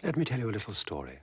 Let me tell you a little story.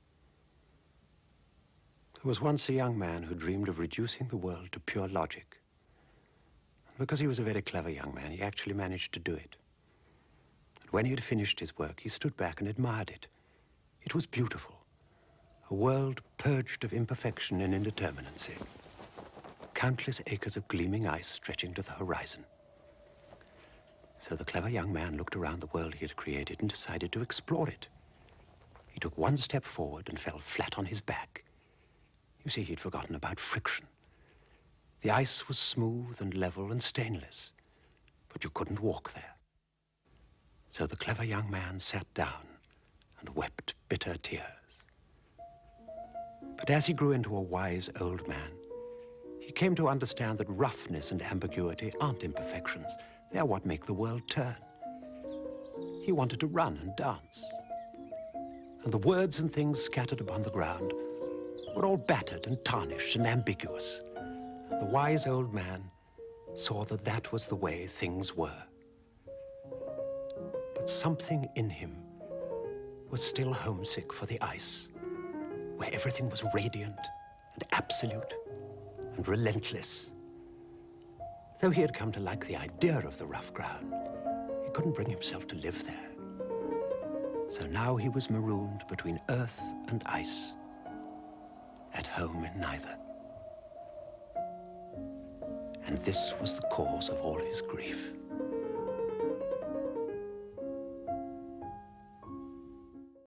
There was once a young man who dreamed of reducing the world to pure logic. Because he was a very clever young man, he actually managed to do it. And when he had finished his work, he stood back and admired it. It was beautiful. A world purged of imperfection and indeterminacy. Countless acres of gleaming ice stretching to the horizon. So the clever young man looked around the world he had created and decided to explore it. He took one step forward and fell flat on his back. You see, he'd forgotten about friction. The ice was smooth and level and stainless, but you couldn't walk there. So the clever young man sat down and wept bitter tears. But as he grew into a wise old man, he came to understand that roughness and ambiguity aren't imperfections. They are what make the world turn. He wanted to run and dance. And the words and things scattered upon the ground were all battered and tarnished and ambiguous. And the wise old man saw that that was the way things were. But something in him was still homesick for the ice, where everything was radiant and absolute and relentless. Though he had come to like the idea of the rough ground, he couldn't bring himself to live there. So now he was marooned between earth and ice, at home in neither. And this was the cause of all his grief.